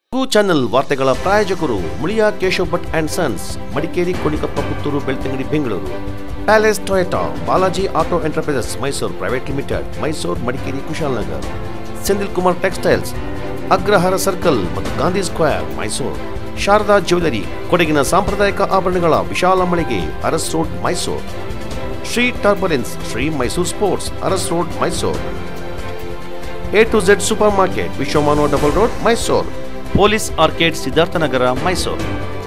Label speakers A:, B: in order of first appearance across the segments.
A: Channel ವಾರ್ತೆಗಳ ಪ್ರಾಯೋಜಕರು Muliya Keshav Bhat and sons, Madikeri, Konikoppa, Puttur, Belthangady, Bengaluru. Palace Toyota, Balaji auto enterprises Mysuru private limited, Mysuru, Madikeri, Kushalnagar. Senthil Kumar textiles, Agrahara circle ಮತ್ತು Gandhi square, Mysuru. Sharada jewellery, ಕೊಡಗಿನ ಸಾಂಪ್ರದಾಯಿಕ ಆಭರಣಗಳ ವಿಶಾಲ ಮಳಿಗೆ, Arasu road, Mysuru. Shri turbulence, Shri Mysuru sports, Arasu road, Mysuru. A to Z super market, Vishwamanava double road, Mysuru. Police arcade, Siddharthanagara, Mysuru.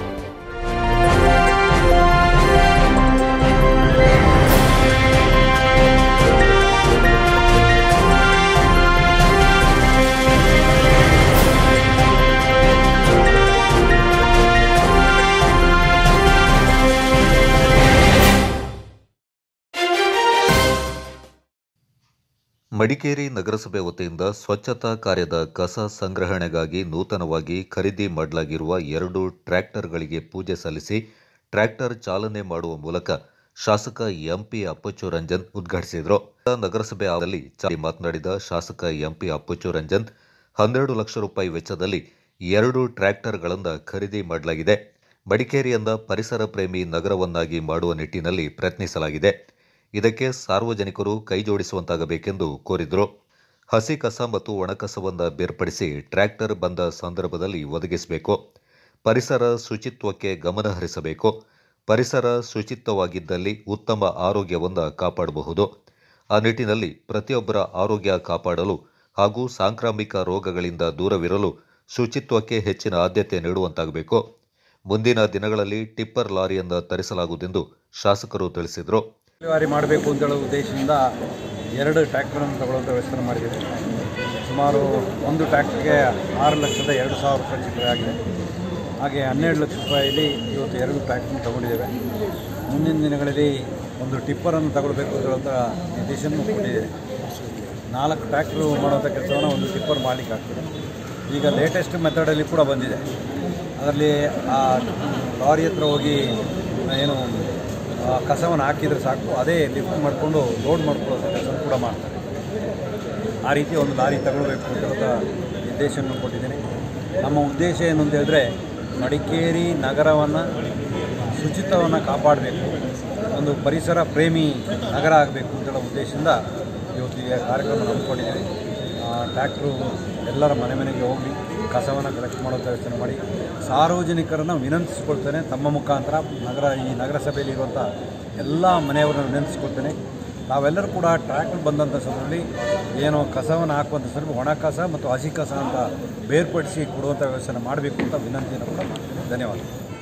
B: Madikeri ನಗರಸಭೆ ವತಿಯಿಂದ ಸ್ವಚ್ಛತಾ ಕಾರ್ಯದ ಕಸ ಸಂಗ್ರಹಣೆಗಾಗಿ ನೂತನವಾಗಿ ಖರೀದಿ ಮಾಡಲಾಗಿರುವ 2 ಟ್ರ್ಯಾಕ್ಟರ್ಗಳಿಗೆ ಪೂಜೆ ಸಲ್ಲಿಸಿ ಟ್ರ್ಯಾಕ್ಟರ್ ಚಾಲನೆ ಮಾಡುವ ಮೂಲಕ ಶಾಸಕ ಎಂಪಿ ಅಪ್ಪಚ್ಚು ರಂಜನ್ ಉದ್ಘಾಟಿಸಿದರು. ನಗರಸಭೆ ಆವರಣದಲ್ಲಿ ಮಾತನಾಡಿದ ಶಾಸಕ ಎಂಪಿ ಅಪ್ಪಚ್ಚು ರಂಜನ್, 12 ಲಕ್ಷ ರೂಪಾಯಿ ವೆಚ್ಚದಲ್ಲಿ 2 ಟ್ರ್ಯಾಕ್ಟರ್ಗಳನ್ನು ಖರೀದಿ ಮಾಡಲಾಗಿದೆ. ಮಡಿಕೇರಿಯಿಂದ ಪರಿಸರ ಪ್ರೇಮಿ ನಗರವನ್ನಾಗಿ ಮಾಡುವ ನಿಟ್ಟಿನಲ್ಲಿ ಪ್ರಯತ್ನಿಸಲಾಗಿದೆ. ಇದಕ್ಕೆ ಸಾರ್ವಜನಿಕರು ಕೈಜೋಡಿಸುವಂತಾಗಬೇಕೆಂದು ಕೋರಿದರು. ಹಸಿ ಕಸ ಮತ್ತು ಒಣಕಸವನ್ನು ಬೇರ್ಪಡಿಸಿ ಟ್ರ್ಯಾಕ್ಟರ್ ಬಂದ ಸಂದರ್ಭದಲ್ಲಿ ಒದಗಿಸಬೇಕು. ಪರಿಸರ ಶುಚಿತ್ವಕ್ಕೆ ಗಮನ ಹರಿಸಬೇಕು. ಪರಿಸರ ಶುಚಿತ್ವವಾಗಿದ್ದಲ್ಲಿ ಉತ್ತಮ ಆರೋಗ್ಯವನ್ನು ಕಾಪಾಡಬಹುದು. ಆ ನಿಟ್ಟಿನಲ್ಲಿ ಪ್ರತಿಯೊಬ್ಬರ ಆರೋಗ್ಯ ಕಾಪಾಡಲು ಹಾಗೂ ಸಾಂಕ್ರಾಮಿಕ ರೋಗಗಳಿಂದ ದೂರವಿರಲು ಶುಚಿತ್ವಕ್ಕೆ ಹೆಚ್ಚಿನ ಆದ್ಯತೆ ನೀಡುವಂತಾಗಬೇಕು. ಮುಂದಿನ ದಿನಗಳಲ್ಲಿ ಟಿಪ್ಪರ್ ಲಾರಿಯನ್ನು ತರಿಸಲಾಗುವುದೆಂದು ಶಾಸಕರು ತಿಳಿಸಿದರು.
C: ವಿಲೇವಾರಿ ಮಾಡಬೇಕು ಅಂತ ಹೇಳೋ ಉದ್ದೇಶದಿಂದ 2 ಟ್ರ್ಯಾಕ್ಟರನ್ನು ತಗೊಳ್ಳುವಂಥ ವ್ಯವಸ್ಥೆ ಮಾಡಿದ್ದೀವಿ. ಸುಮಾರು ಒಂದು ಟ್ರ್ಯಾಕ್ಟರ್ಗೆ 6,02,000 ರೂಪಾಯಿ ಚಿಲ್ಲರೆ ಆಗಿದೆ. ಹಾಗೆ 12 ಲಕ್ಷ ರೂಪಾಯಿಯಲ್ಲಿ ಇವತ್ತು 2 ಟ್ರ್ಯಾಕ್ಟರ್ನ ತಗೊಂಡಿದ್ದೇವೆ. ಮುಂದಿನ ದಿನಗಳಲ್ಲಿ ಒಂದು ಟಿಪ್ಪರನ್ನು ತಗೊಳ್ಬೇಕು ಅಂತ ಹೇಳುವಂಥ ನಿರ್ದೇಶನ ಕೊಟ್ಟಿದ್ದೇವೆ. 4 ಟ್ರ್ಯಾಕ್ಟ್ರು ಮಾಡುವಂಥ ಕೆಲಸವನ್ನು ಒಂದು ಟಿಪ್ಪರ್ ಮಾಡಲಿಕ್ಕೆ ಆಗ್ತದೆ. ಈಗ ಲೇಟೆಸ್ಟ್ ಮೆಥಡಲ್ಲಿ ಕೂಡ ಬಂದಿದೆ. ಅದರಲ್ಲಿ ಆ ಲಾರಿ ಹತ್ರ ಹೋಗಿ ಏನು ಕಸವನ್ನು ಹಾಕಿದರೆ ಸಾಕು, ಅದೇ ಲಿಫ್ಟ್ ಮಾಡಿಕೊಂಡು ಲೋಡ್ ಮಾಡ್ಕೊಳ್ಳೋ ಕೆಲಸ ಕೂಡ ಮಾಡ್ತಾರೆ. ಆ ರೀತಿ ಒಂದು ಲಾರಿ ತಗೊಳ್ಬೇಕು ಅಂತ ನಿರ್ದೇಶನ ಕೊಟ್ಟಿದ್ದೀನಿ. ನಮ್ಮ ಉದ್ದೇಶ ಏನು ಅಂತ ಹೇಳಿದ್ರೆ, ಮಡಿಕೇರಿ ನಗರವನ್ನು ಶುಚಿತ್ವವನ್ನು ಕಾಪಾಡಬೇಕು, ಒಂದು ಪರಿಸರ ಪ್ರೇಮಿ ನಗರ ಆಗಬೇಕು ಅಂತೇಳೋ ಉದ್ದೇಶದಿಂದ ಇವತ್ತು ಈ ಕಾರ್ಯಕ್ರಮ ಹಮ್ಮಿಕೊಂಡಿದ್ದೀವಿ. ಟ್ರ್ಯಾಕ್ಟ್ರು ಎಲ್ಲರ ಮನೆಗೆ ಹೋಗಿ ಕಸವನ್ನು ಕಲೆಕ್ಟ್ ಮಾಡೋಂಥ ವ್ಯವಸ್ಥೆ ಮಾಡಿ ಸಾರ್ವಜನಿಕರನ್ನು ವಿನಂತಿಸಿಕೊಳ್ತೇನೆ. ತಮ್ಮ ಮುಖಾಂತರ ಈ ನಗರಸಭೆಯಲ್ಲಿರುವಂಥ ಎಲ್ಲ ಮನೆಯವರನ್ನು ವಿನಂತಿಸಿಕೊಳ್ತೇನೆ. ನಾವೆಲ್ಲರೂ ಕೂಡ ಟ್ರ್ಯಾಕ್ಟರ್ ಬಂದಂಥ ಸಮಯದಲ್ಲಿ ಏನು ಕಸವನ್ನು ಹಾಕುವಂಥ ಸಂದರ್ಭ ಒಣ ಕಸ ಮತ್ತು ಹಸಿ ಕಸ ಅಂತ ಬೇರ್ಪಡಿಸಿ ಕೊಡುವಂಥ ವ್ಯವಸ್ಥೆ ಮಾಡಬೇಕು ಅಂತ ವಿನಂತಿಯನ್ನು ಕೂಡ ಮಾಡ್ತೀನಿ. ಧನ್ಯವಾದ.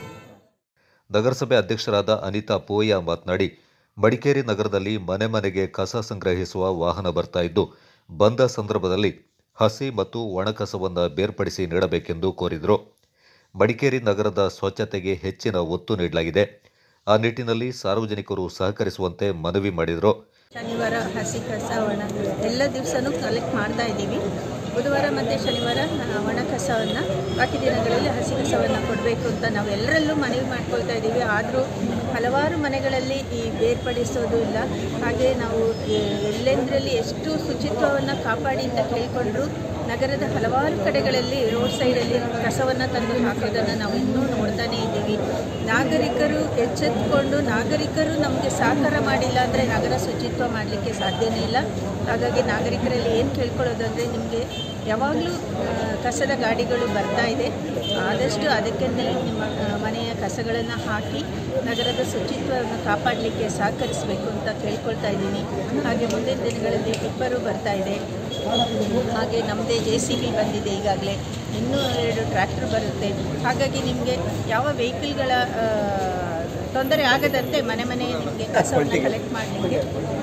B: ನಗರಸಭೆ ಅಧ್ಯಕ್ಷರಾದ ಅನಿತಾ ಪೋಯ ಮಾತನಾಡಿ, ಮಡಿಕೇರಿ ನಗರದಲ್ಲಿ ಮನೆ ಮನೆಗೆ ಕಸ ಸಂಗ್ರಹಿಸುವ ವಾಹನ ಬರ್ತಾ ಇದ್ದು, ಬಂದ ಸಂದರ್ಭದಲ್ಲಿ ಹಸಿ ಮತ್ತು ಒಣಕಸವನ್ನು ಬೇರ್ಪಡಿಸಿ ನೀಡಬೇಕೆಂದು ಕೋರಿದರು. ಮಡಿಕೇರಿ ನಗರದ ಸ್ವಚ್ಛತೆಗೆ ಹೆಚ್ಚಿನ ಒತ್ತು ನೀಡಲಾಗಿದೆ. ಆ ನಿಟ್ಟಿನಲ್ಲಿ ಸಾರ್ವಜನಿಕರು ಸಹಕರಿಸುವಂತೆ ಮನವಿ ಮಾಡಿದರು.
D: ಶನಿವಾರ ಹಸಿ ಕಸ ಒಣ ಎಲ್ಲ ದಿವಸನೂ ಕಲೆಕ್ಟ್ ಮಾಡ್ತಾ ಇದ್ದೀವಿ. ಬುಧವಾರ ಮತ್ತು ಶನಿವಾರ ಒಣ ಕಸವನ್ನು, ಬಾಕಿ ದಿನಗಳಲ್ಲಿ ಹಸಿ ಕಸವನ್ನು ಕೊಡಬೇಕು ಅಂತ ನಾವು ಎಲ್ಲರಲ್ಲೂ ಮನವಿ ಮಾಡ್ಕೊಳ್ತಾ ಇದ್ದೀವಿ. ಆದರೂ ಹಲವಾರು ಮನೆಗಳಲ್ಲಿ ಈ ಬೇರ್ಪಡಿಸೋದು ಇಲ್ಲ. ಹಾಗೆ ನಾವು ಎಲ್ಲೆಂದರಲ್ಲಿ ಎಷ್ಟು ಶುಚಿತ್ವವನ್ನು ಕಾಪಾಡಿ ಅಂತ ಕೇಳಿಕೊಂಡ್ರು ನಗರದ ಹಲವಾರು ಕಡೆಗಳಲ್ಲಿ ರೋಡ್ ಸೈಡಲ್ಲಿ ಕಸವನ್ನು ತಂದು ಹಾಕೋದನ್ನು ನಾವು ಇನ್ನೂ ನೋಡ್ತಾನೇ ಇದ್ದೀವಿ. ನಾಗರಿಕರು ಎಚ್ಚೆತ್ತುಕೊಂಡು ನಾಗರಿಕರು ನಮಗೆ ಸಹಕಾರ ಮಾಡಿಲ್ಲ ಅಂದರೆ ನಗರ ಶುಚಿತ್ವ ಮಾಡಲಿಕ್ಕೆ ಸಾಧ್ಯನೇ ಇಲ್ಲ. ಹಾಗಾಗಿ ನಾಗರಿಕರಲ್ಲಿ ಏನು ಕೇಳ್ಕೊಳ್ಳೋದಂದರೆ, ನಿಮಗೆ ಯಾವಾಗಲೂ ಕಸದ ಗಾಡಿಗಳು ಬರ್ತಾ ಇದೆ, ಆದಷ್ಟು ಅದಕ್ಕನ್ನೇ ನಿಮ್ಮ ಮನೆಯ ಕಸಗಳನ್ನು ಹಾಕಿ ನಗರದ ಶುಚಿತ್ವವನ್ನು ಕಾಪಾಡಲಿಕ್ಕೆ ಸಹಕರಿಸಬೇಕು ಅಂತ ಕೇಳ್ಕೊಳ್ತಾ ಇದ್ದೀನಿ. ಹಾಗೆ ಮುಂದಿನ ದಿನಗಳಲ್ಲಿ ಟಿಪ್ಪರು ಬರ್ತಾ ಇದೆ. ಹಾಗೆ ನಮ್ಮದೇ JCB ಬಂದಿದೆ ಈಗಾಗಲೇ, ಇನ್ನೂ 2 ಟ್ರ್ಯಾಕ್ಟರ್ ಬರುತ್ತೆ. ಹಾಗಾಗಿ ನಿಮಗೆ ಯಾವ ವೆಹಿಕಲ್ಗಳ ತೊಂದರೆ ಆಗದಂತೆ ಮನೆ ನಿಮಗೆ ಕಸವನ್ನು ಕಲೆಕ್ಟ್ ಮಾಡಲಿಕ್ಕೆ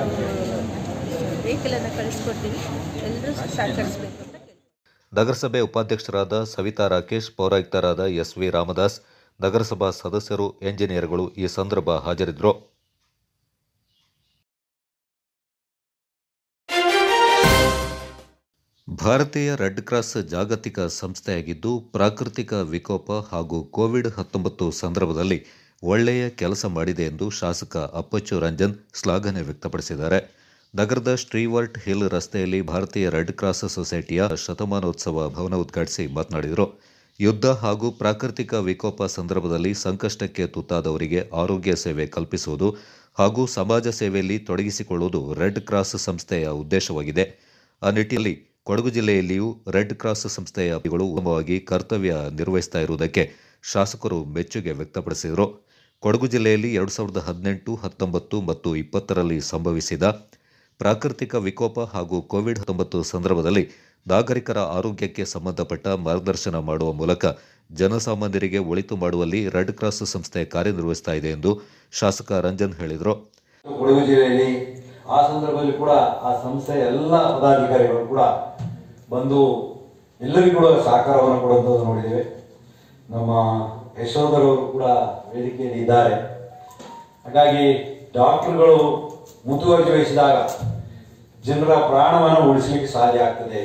D: ವೆಹಿಕಲನ್ನು ಕಳಿಸ್ಕೊಡ್ತೀವಿ. ಎಲ್ಲರೂ ಸಹಕರಿಸಬೇಕು ಅಂತ ಕೇಳ್ತೀವಿ.
B: ನಗರಸಭೆ ಉಪಾಧ್ಯಕ್ಷರಾದ ಸವಿತಾ ರಾಕೇಶ್, ಪೌರಾಯುಕ್ತರಾದ SV ರಾಮದಾಸ್, ನಗರಸಭಾ ಸದಸ್ಯರು, ಎಂಜಿನಿಯರ್ಗಳು ಈ ಸಂದರ್ಭ ಹಾಜರಿದ್ದರು. ಭಾರತೀಯ ರೆಡ್ ಕ್ರಾಸ್ ಜಾಗತಿಕ ಸಂಸ್ಥೆಯಾಗಿದ್ದು, ಪ್ರಾಕೃತಿಕ ವಿಕೋಪ ಹಾಗೂ ಕೋವಿಡ್-19 ಸಂದರ್ಭದಲ್ಲಿ ಒಳ್ಳೆಯ ಕೆಲಸ ಮಾಡಿದೆ ಎಂದು ಶಾಸಕ ಅಪ್ಪಚ್ಚು ರಂಜನ್ ಶ್ಲಾಘನೆ ವ್ಯಕ್ತಪಡಿಸಿದ್ದಾರೆ. ನಗರದ ಸ್ಟ್ರೀವರ್ಟ್ ಹಿಲ್ ರಸ್ತೆಯಲ್ಲಿ ಭಾರತೀಯ ರೆಡ್ ಕ್ರಾಸ್ ಸೊಸೈಟಿಯ ಶತಮಾನೋತ್ಸವ ಭವನ ಉದ್ಘಾಟಿಸಿ ಮಾತನಾಡಿದರು. ಯುದ್ಧ ಹಾಗೂ ಪ್ರಾಕೃತಿಕ ವಿಕೋಪ ಸಂದರ್ಭದಲ್ಲಿ ಸಂಕಷ್ಟಕ್ಕೆ ತುತ್ತಾದವರಿಗೆ ಆರೋಗ್ಯ ಸೇವೆ ಕಲ್ಪಿಸುವುದು ಹಾಗೂ ಸಮಾಜ ಸೇವೆಯಲ್ಲಿ ತೊಡಗಿಸಿಕೊಳ್ಳುವುದು ರೆಡ್ ಕ್ರಾಸ್ ಸಂಸ್ಥೆಯ ಉದ್ದೇಶವಾಗಿದೆ. ಆ ನಿಟ್ಟಿನಲ್ಲಿ ಕೊಡಗು ಜಿಲ್ಲೆಯಲ್ಲಿಯೂ ರೆಡ್ ಕ್ರಾಸ್ ಸಂಸ್ಥೆಯ ಅಧಿಕಾರಿಗಳು ಉತ್ತಮವಾಗಿ ಕರ್ತವ್ಯ ನಿರ್ವಹಿಸ್ತಾ ಇರುವುದಕ್ಕೆ ಶಾಸಕರು ಮೆಚ್ಚುಗೆ ವ್ಯಕ್ತಪಡಿಸಿದರು. ಕೊಡಗು ಜಿಲ್ಲೆಯಲ್ಲಿ 2018, 19 ಮತ್ತು 20ರಲ್ಲಿ ಸಂಭವಿಸಿದ ಪ್ರಾಕೃತಿಕ ವಿಕೋಪ ಹಾಗೂ ಕೋವಿಡ್-19 ಸಂದರ್ಭದಲ್ಲಿ ನಾಗರಿಕರ ಆರೋಗ್ಯಕ್ಕೆ ಸಂಬಂಧಪಟ್ಟ ಮಾರ್ಗದರ್ಶನ ಮಾಡುವ ಮೂಲಕ ಜನಸಾಮಾನ್ಯರಿಗೆ ಒಳಿತು ಮಾಡುವಲ್ಲಿ ರೆಡ್ ಕ್ರಾಸ್ ಸಂಸ್ಥೆ ಕಾರ್ಯನಿರ್ವಹಿಸ್ತಾ ಇದೆ ಎಂದು ಶಾಸಕ ರಂಜನ್ ಹೇಳಿದರು.
E: ಕೊಡಗು ಜಿಲ್ಲೆಯಲ್ಲಿ ಆ ಸಂದರ್ಭದಲ್ಲಿ ಕೂಡ ಆ ಸಂಸ್ಥೆಯ ಎಲ್ಲ ಪದಾಧಿಕಾರಿಗಳು ಕೂಡ ಬಂದು ಎಲ್ಲರಿಗೂ ಕೂಡ ಸಹಕಾರವನ್ನು ಕೊಡುವಂಥದ್ದು ನೋಡಿದ್ದೇವೆ. ನಮ್ಮ ಯಶೋಧರವರು ಕೂಡ ವೇದಿಕೆಯಲ್ಲಿ ಇದ್ದಾರೆ. ಹಾಗಾಗಿ ಡಾಕ್ಟರ್ಗಳು ಮುತುವರ್ಜಿ ವಹಿಸಿದಾಗ ಜನರ ಪ್ರಾಣವನ್ನು ಉಳಿಸಲಿಕ್ಕೆ ಸಾಧ್ಯ ಆಗ್ತದೆ.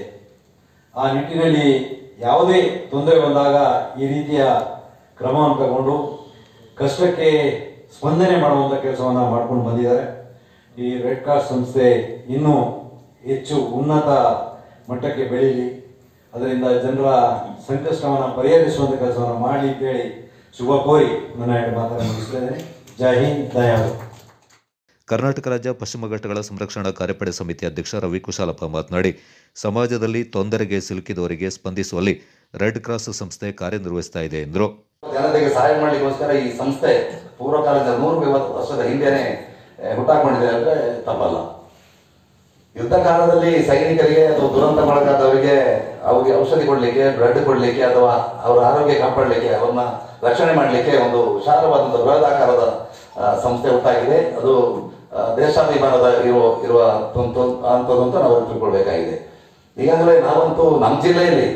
E: ಆ ನಿಟ್ಟಿನಲ್ಲಿ ಯಾವುದೇ ತೊಂದರೆ ಬಂದಾಗ ಈ ರೀತಿಯ ಕ್ರಮವನ್ನು ತಗೊಂಡು ಕಷ್ಟಕ್ಕೆ ಸ್ಪಂದನೆ ಮಾಡುವಂಥ ಕೆಲಸವನ್ನು ಮಾಡ್ಕೊಂಡು ಬಂದಿದ್ದಾರೆ. ಈ ರೆಡ್ ಕ್ರಾಸ್ ಸಂಸ್ಥೆ ಇನ್ನೂ ಹೆಚ್ಚು ಉನ್ನತ ಮಟ್ಟಕ್ಕೆ ಬೆಳೀಲಿ, ಅದರಿಂದ ಜನರ ಸಂಕಷ್ಟವನ್ನು ಪರಿಹರಿಸುವಂಥ ಕೆಲಸವನ್ನು ಮಾಡಲಿ ಅಂತೇಳಿ ಶುಭ ಕೋರಿ ನನ್ನ 2 ಮಾತನ್ನು ಮುಗಿಸ್ತೇನೆ. ಜೈ ಹಿಂದ್, ಧನ್ಯವಾದ.
B: ಕರ್ನಾಟಕ ರಾಜ್ಯ ಪಶ್ಚಿಮ ಘಟ್ಟಗಳ ಸಂರಕ್ಷಣಾ ಕಾರ್ಯಪಡೆ ಸಮಿತಿ ಅಧ್ಯಕ್ಷ ರವಿ ಕುಶಾಲಪ್ಪ ಮಾತನಾಡಿ, ಸಮಾಜದಲ್ಲಿ ತೊಂದರೆಗೆ ಸಿಲುಕಿದವರಿಗೆ ಸ್ಪಂದಿಸುವಲ್ಲಿ ರೆಡ್ ಕ್ರಾಸ್ ಸಂಸ್ಥೆ ಕಾರ್ಯನಿರ್ವಹಿಸ್ತಾ ಇದೆ ಎಂದರು.
F: ಜನತೆಗೆ ಸಹಾಯ ಮಾಡಲಿಕ್ಕೋಸ್ಕರ ಈ ಸಂಸ್ಥೆ ಪೂರ್ವಕಾಲದ 150 ವರ್ಷದ ಹಿಂದೆನೆ ಹುಟ್ಟಾಕೊಂಡಿದೆ ಅಂದ್ರೆ ತಪ್ಪಲ್ಲ. ಯುದ್ಧ ಕಾಲದಲ್ಲಿ ಸೈನಿಕರಿಗೆ ಅಥವಾ ದುರಂತಕ್ಕೊಳಗಾದವರಿಗೆ ಅವರಿಗೆ ಔಷಧಿ ಕೊಡ್ಲಿಕ್ಕೆ, ಬ್ಲಡ್ ಕೊಡ್ಲಿಕ್ಕೆ ಅಥವಾ ಅವರ ಆರೋಗ್ಯ ಕಾಪಾಡಲಿಕ್ಕೆ, ಅವ್ರನ್ನ ರಕ್ಷಣೆ ಮಾಡಲಿಕ್ಕೆ ಒಂದು ವಿಶಾಲವಾದಂತಹ ಬೃಹದಾಕಾರದ ಸಂಸ್ಥೆ ಹುಟ್ಟಾಗಿದೆ. ಅದು ದೇಶಾಭಿಮಾನದ ಇರುವ ಅಂತದ್ದು ಅಂತ ನಾವು ತಿಳ್ಕೊಳ್ಬೇಕಾಗಿದೆ. ಈಗಾಗಲೇ ನಾವಂತೂ ನಮ್ಮ ಜಿಲ್ಲೆಯಲ್ಲಿ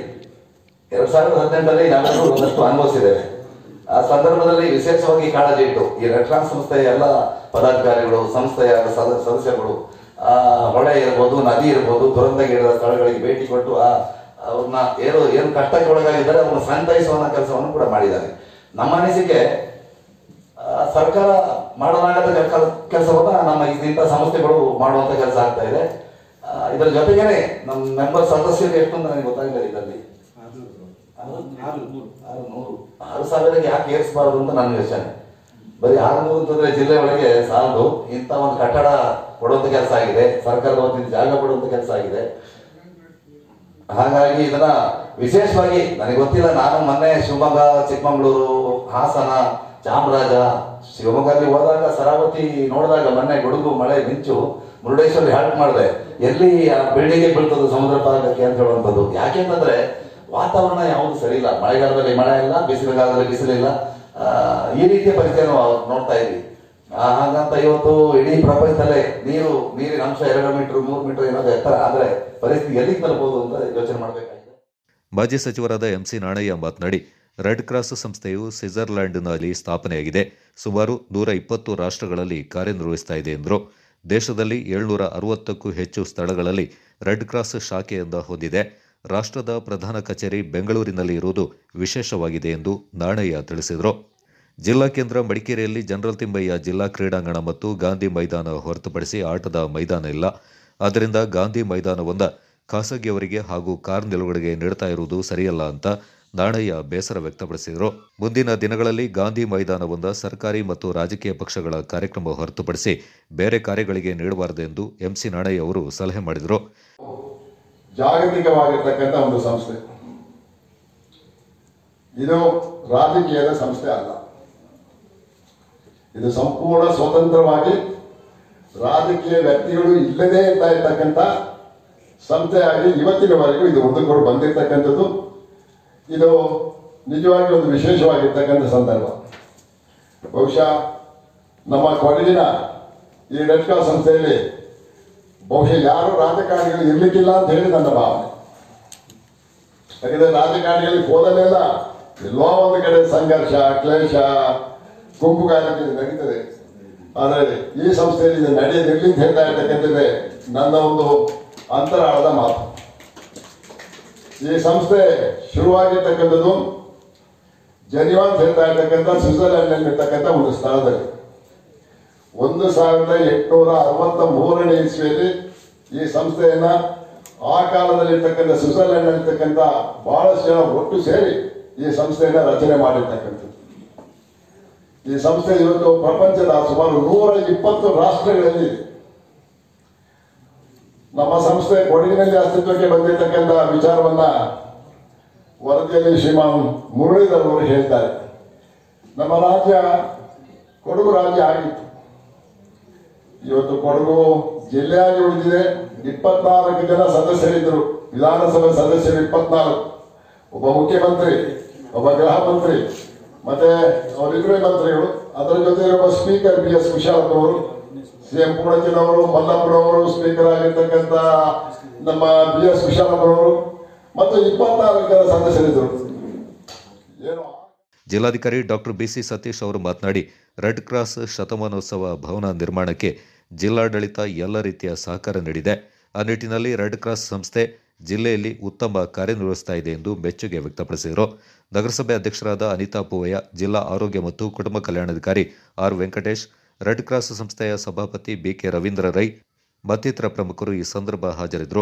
F: 2018ರಲ್ಲಿ ನಾವೆಲ್ಲರೂ ಒಂದಷ್ಟು ಅನುಭವಿಸಿದ್ದೇವೆ. ಆ ಸಂದರ್ಭದಲ್ಲಿ ವಿಶೇಷವಾಗಿ ಕಾಳಜಿ ಇಟ್ಟು ಈ ರೆಡ್ ಕ್ರಾಸ್ ಸಂಸ್ಥೆಯ ಎಲ್ಲ ಪದಾಧಿಕಾರಿಗಳು, ಸಂಸ್ಥೆಯ ಸದಸ್ಯರುಗಳು ಹೊಳೆ ಇರ್ಬೋದು, ನದಿ ಇರ್ಬೋದು, ದುರಂತಗೀಡದ ಸ್ಥಳಗಳಿಗೆ ಭೇಟಿ ಕೊಟ್ಟು ಅವ್ರನ್ನ ಏನು ಕಷ್ಟಕ್ಕೆ ಒಳಗಾಗಿದ್ದಾರೆ ಅವ್ರನ್ನ ಸಂತೈಸುವ ಕೆಲಸವನ್ನು ಕೂಡ ಮಾಡಿದ್ದಾರೆ. ನಮ್ಮ ಅನಿಸಿಕೆ, ಸರ್ಕಾರ ಮಾಡಲಾಗದ ಕೆಲಸವನ್ನ ನಮ್ಮ ಇಂಥ ಸಂಸ್ಥೆಗಳು ಮಾಡುವಂತ ಕೆಲಸ ಆಗ್ತಾ ಇದೆ. ಇದರ ಜೊತೆಗೇನೆ ನಮ್ಮ ಮೆಂಬರ್ ಸದಸ್ಯರು ಎಷ್ಟು ಅಂತ ನನಗೆ ಗೊತ್ತಾಗಿಲ್ಲ. ಇದರಲ್ಲಿ 6,000 ಯಾಕೆ ಏರಿಸಬಾರದು ಅಂತ ನನ್ನ ಯೋಚನೆ. ಬರೀ 600 ಅಂತಂದ್ರೆ ಜಿಲ್ಲೆ ಒಳಗೆ ಸಾಲದು. ಇಂಥ ಒಂದು ಕಟ್ಟಡ ಕೊಡುವಂತ ಕೆಲಸ ಆಗಿದೆ, ಸರ್ಕಾರದ ವತಿಯಿಂದ ಜಾಗ ಕೊಡುವಂತ ಕೆಲಸ ಆಗಿದೆ. ಹಾಗಾಗಿ ಇದನ್ನ ವಿಶೇಷವಾಗಿ ನನಗೆ ಗೊತ್ತಿಲ್ಲ, ನಾನು ಮೊನ್ನೆ ಶಿವಮೊಗ್ಗ, ಚಿಕ್ಕಮಗಳೂರು, ಹಾಸನ, ಚಾಮರಾಜ, ಶಿವಮೊಗ್ಗದಲ್ಲಿ ಹೋದಾಗ ಸರಾವತಿ ನೋಡಿದಾಗ ಮೊನ್ನೆ ಗುಡುಗು, ಮಳೆ, ಮಿಂಚು, ಮುರುಡೇಶ್ವರಿ ಹಾಲ್ಟ್ ಮಾಡಿದೆ. ಎಲ್ಲಿ ಆ ಬಿಲ್ಡಿಂಗ್ ಬೀಳ್ತದೆ ಸಮುದ್ರ ಪಾದಕ್ಕೆ ಅಂತ ಹೇಳುವಂಥದ್ದು. ಯಾಕೆಂತಂದ್ರೆ ವಾತಾವರಣ ಯಾವುದು ಸರಿ ಇಲ್ಲ. ಮಳೆಗಾಲದಲ್ಲಿ ಮಳೆ ಇಲ್ಲ, ಬಿಸಿಲುಗಾಲದಲ್ಲಿ ಬಿಸಿಲಿಲ್ಲ. ಈ ರೀತಿಯ ಪರಿಸ್ಥಿತಿ ನಾವು ನೋಡ್ತಾ ಇದ್ವಿ. ಹಾಗಂತ ಇವತ್ತು ಇಡೀ ಪ್ರಪಂಚದಲ್ಲೇ ನೀರಿನ ಅಂಶ 2 ಮೀಟರ್ 3 ಮೀಟರ್ ಏನಾದ್ರು ಎತ್ತರ ಆದ್ರೆ ಪರಿಸ್ಥಿತಿ ಎಲ್ಲಿಗೆ ತಲುಪಬಹುದು ಅಂತ ಯೋಚನೆ ಮಾಡಬೇಕಾಗಿದೆ.
B: ಮಾಜಿ ಸಚಿವರಾದ MC ನಾಣಯ್ಯ ಮಾತನಾಡಿ, ರೆಡ್ ಕ್ರಾಸ್ ಸಂಸ್ಥೆಯು ಸ್ವಿಟ್ಜರ್ಲ್ಯಾಂಡ್ನಲ್ಲಿ ಸ್ಥಾಪನೆಯಾಗಿದೆ. ಸುಮಾರು 120 ರಾಷ್ಟ್ರಗಳಲ್ಲಿ ಕಾರ್ಯನಿರ್ವಹಿಸ್ತಾ ಇದೆ ಎಂದರು. ದೇಶದಲ್ಲಿ 760ಕ್ಕೂ ಹೆಚ್ಚು ಸ್ಥಳಗಳಲ್ಲಿ ರೆಡ್ ಕ್ರಾಸ್ ಶಾಖೆಯೊಂದು ಹೊಂದಿದೆ. ರಾಷ್ಟ್ರದ ಪ್ರಧಾನ ಕಚೇರಿ ಬೆಂಗಳೂರಿನಲ್ಲಿ ಇರುವುದು ವಿಶೇಷವಾಗಿದೆ ಎಂದು ನಾಣಯ್ಯ ತಿಳಿಸಿದರು. ಜಿಲ್ಲಾ ಕೇಂದ್ರ ಮಡಿಕೇರಿಯಲ್ಲಿ ಜನರಲ್ ತಿಮ್ಮಯ್ಯ ಜಿಲ್ಲಾ ಕ್ರೀಡಾಂಗಣ ಮತ್ತು ಗಾಂಧಿ ಮೈದಾನ ಹೊರತುಪಡಿಸಿ ಆಟದ ಮೈದಾನ ಇಲ್ಲ. ಆದ್ದರಿಂದ ಗಾಂಧಿ ಮೈದಾನವೊಂದ ಖಾಸಗಿಯವರಿಗೆ ಹಾಗೂ ಕಾರ್ ನಿಲುಗಡೆಗೆ ನೀಡುತ್ತಾ ಇರುವುದು ಸರಿಯಲ್ಲ ಅಂತ ನಾಣಯ್ಯ ಬೇಸರ ವ್ಯಕ್ತಪಡಿಸಿದರು. ಮುಂದಿನ ದಿನಗಳಲ್ಲಿ ಗಾಂಧಿ ಮೈದಾನವೊಂದ ಸರ್ಕಾರಿ ಮತ್ತು ರಾಜಕೀಯ ಪಕ್ಷಗಳ ಕಾರ್ಯಕ್ರಮ ಹೊರತುಪಡಿಸಿ ಬೇರೆ ಕಾರ್ಯಗಳಿಗೆ ನೀಡಬಾರದು ಎಂದು MC ನಾಣಯ್ಯ ಅವರು ಸಲಹೆ ಮಾಡಿದರು.
G: ಜಾಗತಿಕವಾಗಿರ್ತಕ್ಕಂಥ ಒಂದು ಸಂಸ್ಥೆ ಇದು, ರಾಜಕೀಯದ ಸಂಸ್ಥೆ ಅಲ್ಲ. ಇದು ಸಂಪೂರ್ಣ ಸ್ವತಂತ್ರವಾಗಿ ರಾಜಕೀಯ ವ್ಯಕ್ತಿಗಳು ಇಲ್ಲದೇ ಇರ್ತಕ್ಕಂಥ ಸಂಸ್ಥೆಯಾಗಿ ಇವತ್ತಿನವರೆಗೂ ಇದು ಮುಂದೂಡಿಕೊಂಡು ಬಂದಿರತಕ್ಕಂಥದ್ದು. ಇದು ನಿಜವಾಗಿ ಒಂದು ವಿಶೇಷವಾಗಿರ್ತಕ್ಕಂಥ ಸಂದರ್ಭ. ಬಹುಶಃ ನಮ್ಮ ಕೊಡಗಿನ ಈ ರೆಡ್ ಕ್ರಾಸ್ ಸಂಸ್ಥೆಯಲ್ಲಿ ಬಹುಶಃ ಯಾರು ರಾಜಕಾರಣಿಗಳು ಇರ್ಲಿಕ್ಕಿಲ್ಲ ಅಂತ ಹೇಳಿ ನನ್ನ ಭಾವನೆ. ಯಾಕಂದ್ರೆ ರಾಜಕಾರಣಿಗಳಿಗೆ ಹೋದಲ್ಲೆಲ್ಲ ಎಲ್ಲೋ ಒಂದು ಕಡೆ ಸಂಘರ್ಷ, ಕ್ಲೇಶ, ಗುಂಪುಗಾರಿಕೆ ನಡೀತದೆ. ಆದರೆ ಈ ಸಂಸ್ಥೆಯಲ್ಲಿ ಇದು ನಡೆಯದಿರಲಿ ಅಂತ ಹೇಳ್ತಾ ಇರ್ತಕ್ಕಂಥದ್ದೇ ನನ್ನ ಒಂದು ಅಂತರಾಳದ ಮಾತು. ಈ ಸಂಸ್ಥೆ ಶುರುವಾಗಿರ್ತಕ್ಕಂಥದ್ದು ಜೆನಿವಾ ಅಂತ ಹೇಳ್ತಾ ಇರ್ತಕ್ಕಂಥ ಸ್ವಿಟ್ಜರ್ಲ್ಯಾಂಡ್ ನಲ್ಲಿ ಇರ್ತಕ್ಕಂಥ ಒಂದು ಸ್ಥಳದಲ್ಲಿ 1863ನೇ ಇಸ್ವಿಯಲ್ಲಿ ಈ ಸಂಸ್ಥೆಯನ್ನ ಆ ಕಾಲದಲ್ಲಿ ಇರ್ತಕ್ಕಂಥ ಸ್ವಿಟ್ಜರ್ಲ್ಯಾಂಡ್ ನಲ್ಲಿರ್ತಕ್ಕಂಥ ಬಹಳಷ್ಟು ಜನ ಒಟ್ಟು ಸೇರಿ ಈ ಸಂಸ್ಥೆಯನ್ನು ರಚನೆ ಮಾಡಿರ್ತಕ್ಕಂಥದ್ದು. ಈ ಸಂಸ್ಥೆ ಇವತ್ತು ಪ್ರಪಂಚದ ಸುಮಾರು 120 ರಾಷ್ಟ್ರಗಳಲ್ಲಿ ಇದೆ. ನಮ್ಮ ಸಂಸ್ಥೆ ಕೊಡಗಿನಲ್ಲಿ ಅಸ್ತಿತ್ವಕ್ಕೆ ಬಂದಿರತಕ್ಕಂಥ ವಿಚಾರವನ್ನ ವರದಿಯಲ್ಲಿ ಶ್ರೀಮಾನ್ ಮುರಳೀಧರ್ ಅವರು ಹೇಳ್ತಾರೆ. ನಮ್ಮ ರಾಜ್ಯ ಕೊಡಗು ರಾಜ್ಯ ಆಗಿತ್ತು. ಇವತ್ತು ಕೊಡಗು ಜಿಲ್ಲೆಯಾಗಿ ಉಳಿದಿದೆ. 24 ಜನ ಸದಸ್ಯರಿದ್ದರು, ವಿಧಾನಸಭೆ ಸದಸ್ಯರು 24, ಒಬ್ಬ ಮುಖ್ಯಮಂತ್ರಿ, ಒಬ್ಬ ಗೃಹ ಮಂತ್ರಿ, ಮತ್ತೆ ಅವರಿಬ್ಬರೇ ಮಂತ್ರಿಗಳು. ಅದರ ಜೊತೆ ಒಬ್ಬ ಸ್ಪೀಕರ್ BS ಕುಶಾಲಪ್ಪ ಅವರು, CM ಪೂರ್ಣಚಂದ್ರ ಮಲ್ಲಪ್ಪನವರು ಸ್ಪೀಕರ್ ಆಗಿರ್ತಕ್ಕಂಥ ನಮ್ಮ BS ಕುಶಾಲಪ್ಪನವರು ಮತ್ತು 24 ಜನ ಸದಸ್ಯರಿದ್ದರು. ಏನು
B: ಜಿಲ್ಲಾಧಿಕಾರಿ ಡಾಕ್ಟರ್ BC ಸತೀಶ್ ಅವರು ಮಾತನಾಡಿ, ರೆಡ್ ಕ್ರಾಸ್ ಶತಮಾನೋತ್ಸವ ಭವನ ನಿರ್ಮಾಣಕ್ಕೆ ಜಿಲ್ಲಾಡಳಿತ ಎಲ್ಲ ರೀತಿಯ ಸಹಕಾರ ನೀಡಿದೆ. ಆ ನಿಟ್ಟಿನಲ್ಲಿ ರೆಡ್ ಕ್ರಾಸ್ ಸಂಸ್ಥೆ ಜಿಲ್ಲೆಯಲ್ಲಿ ಉತ್ತಮ ಕಾರ್ಯನಿರ್ವಹಿಸ್ತಾ ಇದೆ ಎಂದು ಮೆಚ್ಚುಗೆ ವ್ಯಕ್ತಪಡಿಸಿದರು. ನಗರಸಭೆ ಅಧ್ಯಕ್ಷರಾದ ಅನಿತಾ ಪೂವಯ್ಯ, ಜಿಲ್ಲಾ ಆರೋಗ್ಯ ಮತ್ತು ಕುಟುಂಬ ಕಲ್ಯಾಣಾಧಿಕಾರಿ R ವೆಂಕಟೇಶ್, ರೆಡ್ ಕ್ರಾಸ್ ಸಂಸ್ಥೆಯ ಸಭಾಪತಿ BK ರವೀಂದ್ರ ರೈ ಮತ್ತಿತರ ಪ್ರಮುಖರು ಈ ಸಂದರ್ಭ ಹಾಜರಿದ್ದರು.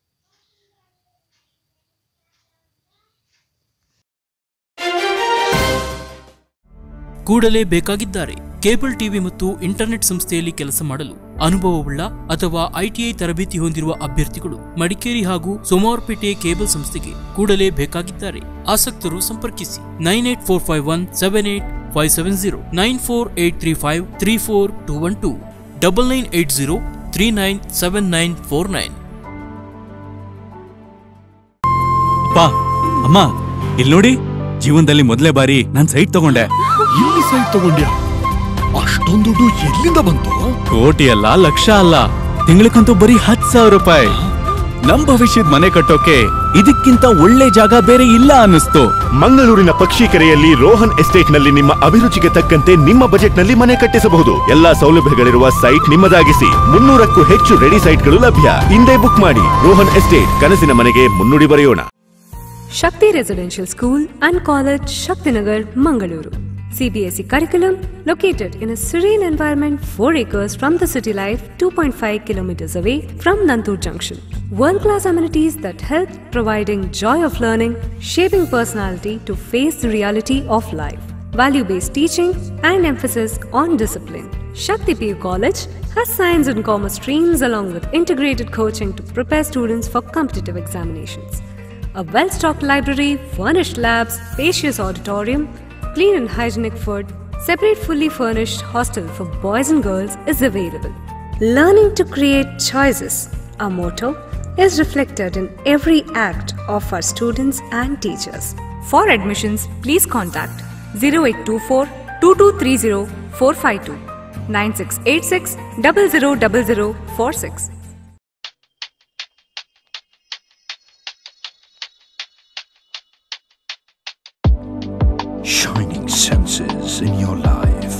H: ಕೂಡಲೇ ಬೇಕಾಗಿದ್ದಾರೆ ಕೇಬಲ್ ಟಿವಿ ಮತ್ತು ಇಂಟರ್ನೆಟ್ ಸಂಸ್ಥೆಯಲ್ಲಿ ಕೆಲಸ ಮಾಡಲು ಅನುಭವವುಳ್ಳ ಅಥವಾ ITI ತರಬೇತಿ ಹೊಂದಿರುವ ಅಭ್ಯರ್ಥಿಗಳು ಮಡಿಕೇರಿ ಹಾಗೂ ಸೋಮವಾರಪೇಟೆ ಕೇಬಲ್ ಸಂಸ್ಥೆಗೆ ಕೂಡಲೇ ಬೇಕಾಗಿದ್ದಾರೆ. ಆಸಕ್ತರು ಸಂಪರ್ಕಿಸಿ 9845178570 9483534 212 9980397949.
I: ಅಪ್ಪ ಅಮ್ಮ ಇಲ್ಲಿ ನೋಡಿ, ಜೀವನದಲ್ಲಿ ಮೊದಲೇ ಬಾರಿ ನಾನು ಸೈಟ್ ತಗೊಂಡೆ.
J: ಎಲ್ಲಿ ಸೈಟ್ ತಗೊಂಡ್ಯಾ? ಅಷ್ಟೊಂದು ದುಡ್ಡು ಎಲ್ಲಿಂದ ಬಂತು?
I: ಕೋಟಿ ಅಲ್ಲ, ಲಕ್ಷ ಅಲ್ಲ, ತಿಂಗಳಕ್ಕಂತೂ ಬರೀ 10,000 ರೂಪಾಯಿ. ನಮ್ ಭವಿಷ್ಯದ ಮನೆ ಕಟ್ಟೋಕೆ ಇದಕ್ಕಿಂತ ಒಳ್ಳೆ ಜಾಗ ಬೇರೆ ಇಲ್ಲ ಅನ್ನಿಸ್ತು.
J: ಮಂಗಳೂರಿನ ಪಕ್ಷಿಕೆರೆಯಲ್ಲಿ ರೋಹನ್ ಎಸ್ಟೇಟ್ ನಲ್ಲಿ ನಿಮ್ಮ ಅಭಿರುಚಿಗೆ ತಕ್ಕಂತೆ ನಿಮ್ಮ ಬಜೆಟ್ ನಲ್ಲಿ ಮನೆ ಕಟ್ಟಿಸಬಹುದು. ಎಲ್ಲಾ ಸೌಲಭ್ಯಗಳಿರುವ ಸೈಟ್ ನಿಮ್ಮದಾಗಿಸಿ. 300ಕ್ಕೂ ಹೆಚ್ಚು ರೆಡಿ ಸೈಟ್ಗಳು ಲಭ್ಯ. ಹಿಂದೆ ಬುಕ್ ಮಾಡಿ. ರೋಹನ್ ಎಸ್ಟೇಟ್, ಕನಸಿನ ಮನೆಗೆ ಮುನ್ನುಡಿ ಬರೆಯೋಣ.
K: Shakti Residential School and College, Shaktinagar, Mangaluru. CBSE curriculum located in a serene environment 4 acres from the city life, 2.5 kilometers away from Nantur Junction. World-class amenities that help providing joy of learning, shaping personality to face the reality of life. Value-based teaching and emphasis on discipline. Shakti PU College has science and commerce streams along with integrated coaching to prepare students for competitive examinations. A well-stocked library, furnished labs, spacious auditorium, clean and hygienic food, separate fully furnished hostel for boys and girls is available. Learning to create choices, our motto, is reflected in every act of our students and teachers. For admissions, please contact 0824 2230 452 9686 000046.
L: Shining senses in your life.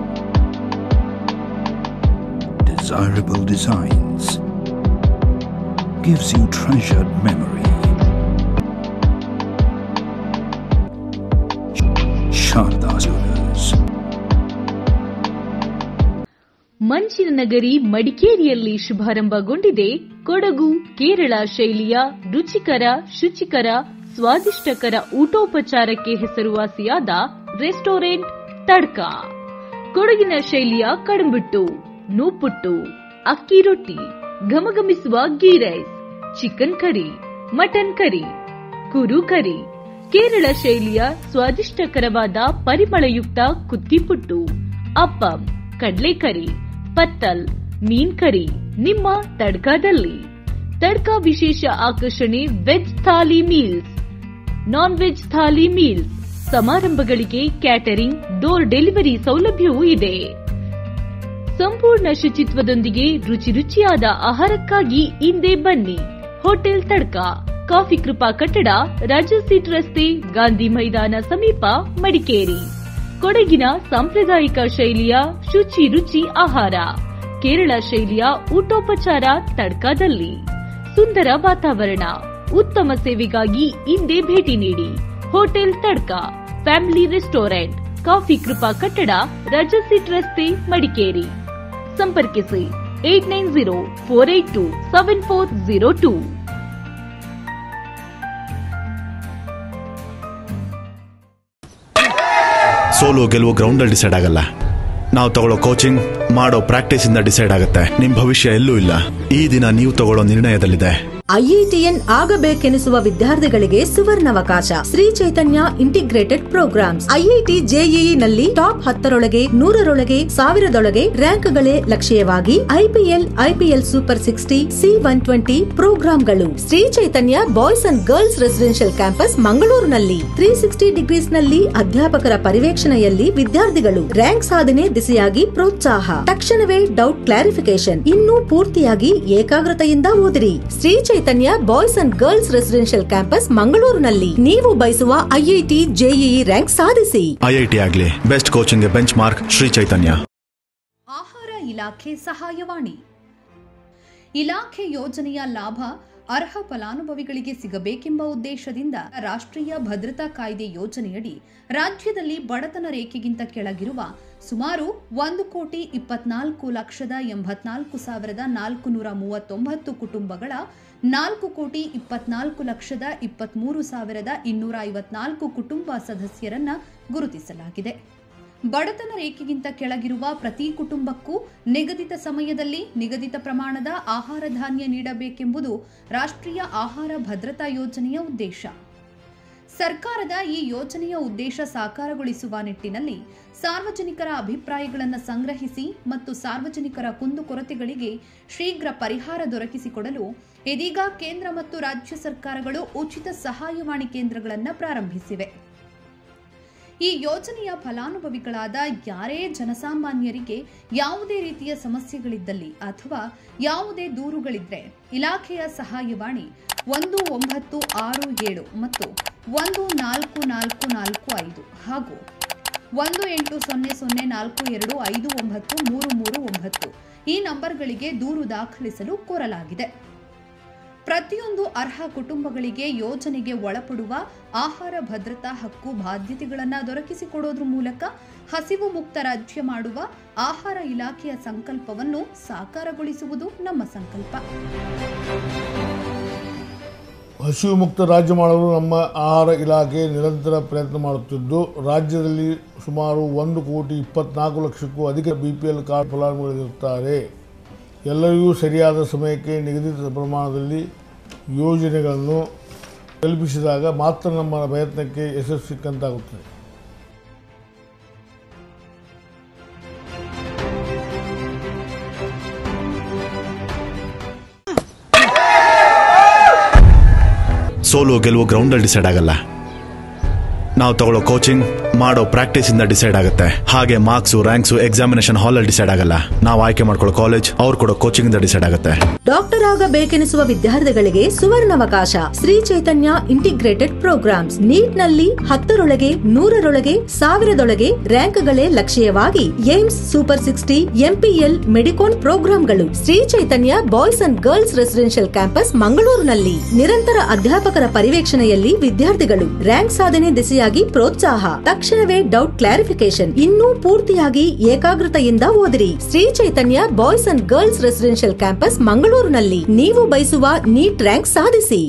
L: Desirable designs gives you treasured memory. Sharda Jewelers.
M: ಮಂಚಿನ ನಗರಿ ಮಡಿಕೇರಿಯಲ್ಲಿ ಶುಭಾರಂಭಗೊಂಡಿದೆ ಕೊಡಗು ಕೇರಳ ಶೈಲಿಯ ರುಚಿಕರ, ಶುಚಿಕರ, ಸ್ವಾದಿಷ್ಟಕರ ಊಟೋಪಚಾರಕ್ಕೆ ಹೆಸರುವಾಸಿಯಾದ restaurant tadka. ಕೊಡಗಿನ ಶೈಲಿಯ ಕಡುಂಬಿಟ್ಟು, ನೂಪುಟ್ಟು, ಅಕ್ಕಿ ರೊಟ್ಟಿ, ಘಮಘಮಿಸುವ ghee rice, chicken curry, mutton curry, ಕುರು ಕರಿ, ಕೇರಳ ಶೈಲಿಯ ಸ್ವಾದಿಷ್ಟಕರವಾದ ಪರಿಮಳಯುಕ್ತ ಕುತ್ತಿಪುಟ್ಟು, ಅಪ್ಪಂ, ಕಡ್ಲೆಕರಿ, ಪತ್ತಲ್, ಮೀನ್ ಕರಿ ನಿಮ್ಮ ತಡ್ಕಾದಲ್ಲಿ. ತಡ್ಕಾ ವಿಶೇಷ ಆಕರ್ಷಣೆ veg thali meals, non veg thali meals. ಸಮಾರಂಭಗಳಿಗೆ ಕ್ಯಾಟರಿಂಗ್, ಡೋರ್ ಡೆಲಿವರಿ ಸೌಲಭ್ಯವೂ ಇದೆ. ಸಂಪೂರ್ಣ ಶುಚಿತ್ವದೊಂದಿಗೆ ರುಚಿ ರುಚಿಯಾದ ಆಹಾರಕ್ಕಾಗಿ ಹಿಂದೆ ಬನ್ನಿ. ಹೋಟೆಲ್ ತಡ್ಕಾ, ಕಾಫಿ ಕೃಪಾ ಕಟ್ಟಡ, ರಾಜಾ ಸೀಟ್ ರಸ್ತೆ, ಗಾಂಧಿ ಮೈದಾನ ಸಮೀಪ, ಮಡಿಕೇರಿ. ಕೊಡಗಿನ ಸಾಂಪ್ರದಾಯಿಕ ಶೈಲಿಯ ಶುಚಿ ರುಚಿ ಆಹಾರ, ಕೇರಳ ಶೈಲಿಯ ಊಟೋಪಚಾರ ತಡ್ಕಾದಲ್ಲಿ. ಸುಂದರ ವಾತಾವರಣ, ಉತ್ತಮ ಸೇವೆಗಾಗಿ ಹಿಂದೆ ಭೇಟಿ ನೀಡಿ. Hotel Tadka, family restaurant, coffee Krupa ಕಟ್ಟಡ, ರಾಜಾ ಸೀಟ್ ರಸ್ತೆ, ಮಡಿಕೇರಿ. ಸಂಪರ್ಕಿಸಿ 8904827402.
N: ಸೋಲು ಗೆಲುವು ಗ್ರೌಂಡಲ್ಲಿ ಡಿಸೈಡ್ ಆಗಲ್ಲ. ನಾವು ತಗೊಳ್ಳೋ ಕೋಚಿಂಗ್, ಮಾಡೋ ಪ್ರಾಕ್ಟೀಸ್ ಇಂದ ಡಿಸೈಡ್ ಆಗುತ್ತೆ. ನಿಮ್ ಭವಿಷ್ಯ ಎಲ್ಲೂ ಇಲ್ಲ. ಈ ದಿನ ನೀವು ತಗೊಳ್ಳೋ ನಿರ್ಣಯದಲ್ಲಿದೆ.
O: ಐಐಟಿಎನ್ ಆಗಬೇಕೆನಿಸುವ ವಿದ್ಯಾರ್ಥಿಗಳಿಗೆ ಸುವರ್ಣಾವಕಾಶ. Shri Chaitanya integrated programs. IIT JEE ನಲ್ಲಿ ಟಾಪ್ 10ರೊಳಗೆ 100ರೊಳಗೆ 1000ದೊಳಗೆ ರ್ಯಾಂಕ್ಗಳೇ ಲಕ್ಷ್ಯವಾಗಿ ಐಪಿಎಲ್ ಸೂಪರ್ 60 C120 ಪ್ರೋಗ್ರಾಂಗಳು. Shri Chaitanya boys and girls residential campus ಮಂಗಳೂರಿನಲ್ಲಿ 360 ಡಿಗ್ರೀಸ್ ನಲ್ಲಿ ಅಧ್ಯಾಪಕರ ಪರ್ಯವೇಕ್ಷಣೆಯಲ್ಲಿ ವಿದ್ಯಾರ್ಥಿಗಳು. ರ್ಯಾಂಕ್ ಸಾಧನೆ ದಿಸೆಯಾಗಿ ಪ್ರೋತ್ಸಾಹ. ತಕ್ಷಣವೇ ಡೌಟ್ ಕ್ಲಾರಿಫಿಕೇಶನ್. ಇನ್ನೂ ಪೂರ್ತಿಯಾಗಿ ಏಕಾಗ್ರತೆಯಿಂದ ಓದಿರಿ. Shri Chaitanya boys and girls residential campus ಮಂಗಳೂರಿನಲ್ಲಿ. ನೀವು ಬಯಸುವ ಐಐಟಿ ಜೆಇಇ ರ್ಯಾಂಕ್ ಸಾಧಿಸಿ.
N: ಐಐಟಿ ಆಗಲಿ best coaching benchmark Shri Chaitanya.
P: ಆಹಾರ ಇಲಾಖೆ ಸಹಾಯವಾಣಿ. ಇಲಾಖೆ ಯೋಜನೆಯ ಲಾಭ ಅರ್ಹ ಫಲಾನುಭವಿಗಳಿಗೆ ಸಿಗಬೇಕೆಂಬ ಉದ್ದೇಶದಿಂದ ರಾಷ್ಟ್ರೀಯ ಭದ್ರತಾ ಕಾಯ್ದೆ ಯೋಜನೆಯಡಿ ರಾಜ್ಯದಲ್ಲಿ ಬಡತನ ರೇಖೆಗಿಂತ ಕೆಳಗಿರುವ ಸುಮಾರು 1,24,84,439 ಕುಟುಂಬಗಳ 4,24,23,254 ಕುಟುಂಬ ಸದಸ್ಯರನ್ನ ಗುರುತಿಸಲಾಗಿದೆ. ಬಡತನ ರೇಖೆಗಿಂತ ಕೆಳಗಿರುವ ಪ್ರತಿ ಕುಟುಂಬಕ್ಕೂ ನಿಗದಿತ ಸಮಯದಲ್ಲಿ ನಿಗದಿತ ಪ್ರಮಾಣದ ಆಹಾರ ಧಾನ್ಯ ನೀಡಬೇಕೆಂಬುದು ರಾಷ್ಟ್ರೀಯ ಆಹಾರ ಭದ್ರತಾ ಯೋಜನೆಯ ಉದ್ದೇಶ. ಸರ್ಕಾರದ ಈ ಯೋಜನೆಯ ಉದ್ದೇಶ ಸಾಕಾರಗೊಳಿಸುವ ನಿಟ್ಟಿನಲ್ಲಿ ಸಾರ್ವಜನಿಕರ ಅಭಿಪ್ರಾಯಗಳನ್ನು ಸಂಗ್ರಹಿಸಿ ಮತ್ತು ಸಾರ್ವಜನಿಕರ ಕುಂದುಕೊರತೆಗಳಿಗೆ ಶೀಘ್ರ ಪರಿಹಾರ ದೊರಕಿಸಿಕೊಡಲು ಇದೀಗ ಕೇಂದ್ರ ಮತ್ತು ರಾಜ್ಯ ಸರ್ಕಾರಗಳು ಉಚಿತ ಸಹಾಯವಾಣಿ ಕೇಂದ್ರಗಳನ್ನು ಪ್ರಾರಂಭಿಸಿವೆ. ಈ ಯೋಜನೆಯ ಫಲಾನುಭವಿಗಳಾದ ಯಾರೇ ಜನಸಾಮಾನ್ಯರಿಗೆ ಯಾವುದೇ ರೀತಿಯ ಸಮಸ್ಯೆಗಳಿದ್ದಲ್ಲಿ ಅಥವಾ ಯಾವುದೇ ದೂರುಗಳಿದ್ರೆ ಇಲಾಖೆಯ ಸಹಾಯವಾಣಿ 1967 ಮತ್ತು 14445 ಹಾಗೂ 180042593339 ಈ ನಂಬರ್ಗಳಿಗೆ ದೂರು ದಾಖಲಿಸಲು ಕೋರಲಾಗಿದೆ. ಪ್ರತಿಯೊಂದು ಅರ್ಹ ಕುಟುಂಬಗಳಿಗೆ ಯೋಜನೆಗೆ ಒಳಪಡುವ ಆಹಾರ ಭದ್ರತಾ ಹಕ್ಕು ಬಾಧ್ಯತೆಗಳನ್ನು ದೊರಕಿಸಿಕೊಡೋದ್ರ ಮೂಲಕ ಹಸಿವು ಮುಕ್ತ ರಾಜ್ಯ ಮಾಡುವ ಆಹಾರ ಇಲಾಖೆಯ ಸಂಕಲ್ಪವನ್ನು ಸಾಕಾರಗೊಳಿಸುವುದು ನಮ್ಮ ಸಂಕಲ್ಪ.
Q: ಹಸಿವು ಮುಕ್ತ ರಾಜ್ಯ ಮಾಡಲು ನಮ್ಮ ಆಹಾರ ಇಲಾಖೆ ನಿರಂತರ ಪ್ರಯತ್ನ ಮಾಡುತ್ತಿದ್ದು, ರಾಜ್ಯದಲ್ಲಿ ಸುಮಾರು 1,24,00,000ಕ್ಕೂ ಅಧಿಕ BPL ಕಾರ್ಡ್ ಫಲಾನುಭವಿಗಳಿರುತ್ತಾರೆ. ಎಲ್ಲರಿಗೂ ಸರಿಯಾದ ಸಮಯಕ್ಕೆ ನಿಗದಿತ ಪ್ರಮಾಣದಲ್ಲಿ ಯೋಜನೆಗಳನ್ನು ತಲುಪಿಸಿದಾಗ ಮಾತ್ರ ನಮ್ಮ ಪ್ರಯತ್ನಕ್ಕೆ ಯಶಸ್ಸು ಸಿಕ್ಕಂತಾಗುತ್ತದೆ.
N: ಸೋಲು ಗೆಲುವು ಗ್ರೌಂಡಲ್ಲಿ ಡಿಸೈಡ್ ಆಗಲ್ಲ. ನಾವು ತಗೊಳ್ಳೋ ಕೋಚಿಂಗ್, ಮಾಡೋ ಪ್ರಾಕ್ಟೀಸ್ ಇಂದ ಡಿಸೈಡ್ ಆಗುತ್ತೆ. ಹಾಗೆ ಮಾರ್ಕ್ಸ್, ರ್ಯಾಂಕ್ಸ್ ಎಕ್ಸಾಮಿನೇಷನ್ ಹಾಲ್ ಅಲ್ಲಿ ಡಿಸೈಡ್ ಆಗಲ್ಲ. ನಾವು ಆಯ್ಕೆ ಮಾಡ್ಕೊಳ್ಳೋ ಕಾಲೇಜ್, ಅವ್ರು ಕೊಡೋ ಕೋಚಿಂಗ್ ಇಂದ ಡಿಸೈಡ್ ಆಗುತ್ತೆ.
O: ಡಾಕ್ಟರ್ ಆಗಬೇಕೆನಿಸುವ ವಿದ್ಯಾರ್ಥಿಗಳಿಗೆ ಸುವರ್ಣಾವಕಾಶ. Shri Chaitanya integrated programs. NEET ನಲ್ಲಿ 10ರೊಳಗೆ 100ರೊಳಗೆ 1000ದೊಳಗೆ ರ್ಯಾಂಕ್ಗಳೇ ಲಕ್ಷ್ಯವಾಗಿ ಏಮ್ಸ್ ಸೂಪರ್ 60 MPL ಮೆಡಿಕೋನ್ ಪ್ರೋಗ್ರಾಂಗಳು. Shri Chaitanya boys and girls residential campus ಮಂಗಳೂರಿನಲ್ಲಿ ನಿರಂತರ ಅಧ್ಯಾಪಕರ ಪರ್ಯವೇಕ್ಷಣೆಯಲ್ಲಿ ವಿದ್ಯಾರ್ಥಿಗಳು. ರ್ಯಾಂಕ್ ಸಾಧನೆ ದಿಸೆಯಾಗಿ ಪ್ರೋತ್ಸಾಹ. ತಕ್ಷಣವೇ ಡೌಟ್ ಕ್ಲಾರಿಫಿಕೇಶನ್. ಇನ್ನೂ ಪೂರ್ತಿಯಾಗಿ ಏಕಾಗ್ರತೆಯಿಂದ ಓದಿರಿ. Shri Chaitanya boys and girls residential campus ಮಂಗಳೂರಿನಲ್ಲಿ. ನೀವು ಬಯಸುವ ನೀಟ್ ರ್ಯಾಂಕ್ ಸಾಧಿಸಿ.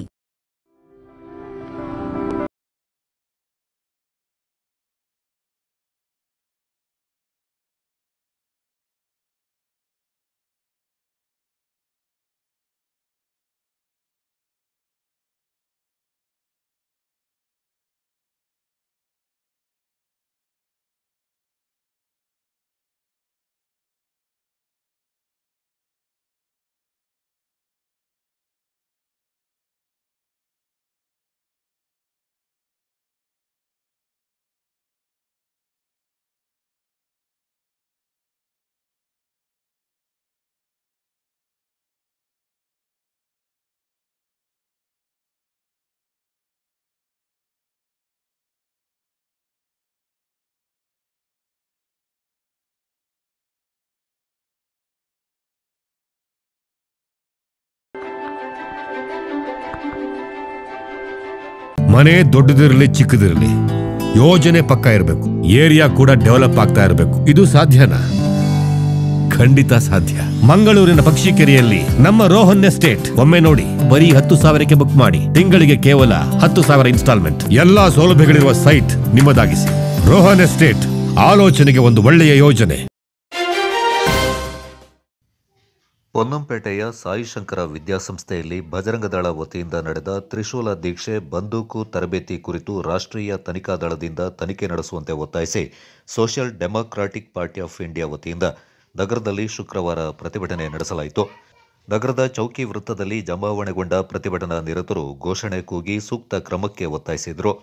R: ಮನೆ ದೊಡ್ಡದಿರಲಿ ಚಿಕ್ಕದಿರಲಿ, ಯೋಜನೆ ಪಕ್ಕ ಇರಬೇಕು. ಏರಿಯಾ ಕೂಡ ಡೆವಲಪ್ ಆಗ್ತಾ ಇರಬೇಕು. ಇದು ಸಾಧ್ಯನಾ? ಖಂಡಿತ ಸಾಧ್ಯ. ಮಂಗಳೂರಿನ ಪಕ್ಷಿಕೆರೆಯಲ್ಲಿ ನಮ್ಮ ರೋಹನ್ ಎಸ್ಟೇಟ್. ಒಮ್ಮೆ ನೋಡಿ, ಬರೀ 10,000ಕ್ಕೆ ಬುಕ್ ಮಾಡಿ, ತಿಂಗಳಿಗೆ ಕೇವಲ 10,000 ಇನ್ಸ್ಟಾಲ್ಮೆಂಟ್. ಎಲ್ಲಾ ಸೌಲಭ್ಯಗಳಿರುವ ಸೈಟ್ ನಿಮ್ಮದಾಗಿಸಿ. ರೋಹನ್ ಎಸ್ಟೇಟ್ ಆಲೋಚನೆಗೆ ಒಂದು ಒಳ್ಳೆಯ ಯೋಜನೆ.
B: ಪೊನ್ನಂಪೇಟೆಯ ಸಾಯಿಶಂಕರ ವಿದ್ಯಾಸಂಸ್ಥೆಯಲ್ಲಿ ಬಜರಂಗದಳ ವತಿಯಿಂದ ನಡೆದ ತ್ರಿಶೂಲ ದೀಕ್ಷೆ ಬಂದೂಕು ತರಬೇತಿ ಕುರಿತು ರಾಷ್ಟ್ರೀಯ ತನಿಖಾ ದಳದಿಂದ ತನಿಖೆ ನಡೆಸುವಂತೆ ಒತ್ತಾಯಿಸಿ social democratic party of India ವತಿಯಿಂದ ನಗರದಲ್ಲಿ ಶುಕ್ರವಾರ ಪ್ರತಿಭಟನೆ ನಡೆಸಲಾಯಿತು. ನಗರದ ಚೌಕಿ ವೃತ್ತದಲ್ಲಿ ಜಮಾವಣೆಗೊಂಡ ಪ್ರತಿಭಟನಾ ನಿರತರು ಘೋಷಣೆ ಕೂಗಿ ಸೂಕ್ತ ಕ್ರಮಕ್ಕೆ ಒತ್ತಾಯಿಸಿದರು.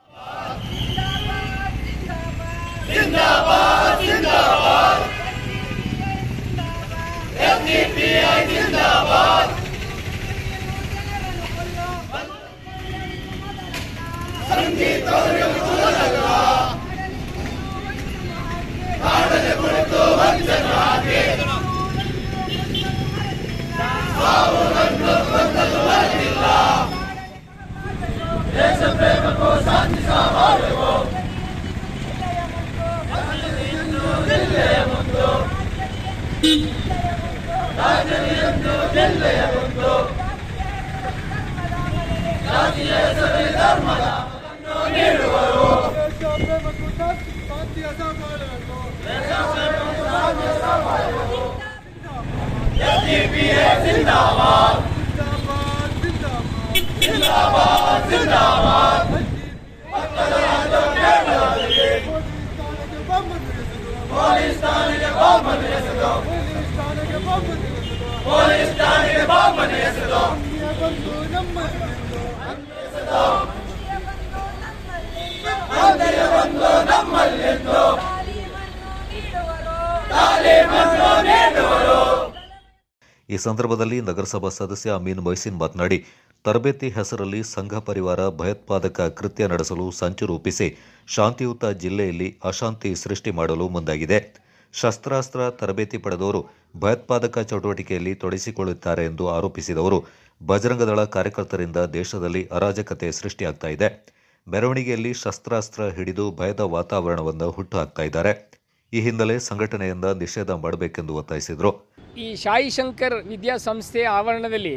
B: ಈ ಸಂದರ್ಭದಲ್ಲಿ ನಗರಸಭಾ ಸದಸ್ಯ ಅಮೀನ್ ಮೊಯ್ಸಿನ್ ಮಾತನಾಡಿ, ತರಬೇತಿ ಹೆಸರಲ್ಲಿ ಸಂಘ ಪರಿವಾರ ಭಯೋತ್ಪಾದಕ ಕೃತ್ಯ ನಡೆಸಲು ಸಂಚು ರೂಪಿಸಿ ಶಾಂತಿಯುತ ಜಿಲ್ಲೆಯಲ್ಲಿ ಅಶಾಂತಿ ಸೃಷ್ಟಿ ಮಾಡಲು ಮುಂದಾಗಿದೆ. ಶಸ್ತ್ರಾಸ್ತ್ರ ತರಬೇತಿ ಪಡೆದವರು ಭಯೋತ್ಪಾದಕ ಚಟುವಟಿಕೆಯಲ್ಲಿ ತೊಡಗಿಸಿಕೊಳ್ಳುತ್ತಾರೆ ಎಂದು ಆರೋಪಿಸಿದವರು, ಬಜರಂಗದಳ ಕಾರ್ಯಕರ್ತರಿಂದ ದೇಶದಲ್ಲಿ ಅರಾಜಕತೆ ಸೃಷ್ಟಿಯಾಗ್ತಾ ಇದೆ. ಮೆರವಣಿಗೆಯಲ್ಲಿ ಶಸ್ತ್ರಾಸ್ತ್ರ ಹಿಡಿದು ಭಯದ ವಾತಾವರಣವನ್ನು ಹುಟ್ಟುಹಾಕ್ತಾ ಇದ್ದಾರೆ. ಈ ಹಿನ್ನೆಲೆ ಸಂಘಟನೆಯಿಂದ ನಿಷೇಧ ಮಾಡಬೇಕೆಂದು ಒತ್ತಾಯಿಸಿದರು.
S: ಈ ಸಾಯಿಶಂಕರ್ ವಿದ್ಯಾಸಂಸ್ಥೆಯ ಆವರಣದಲ್ಲಿ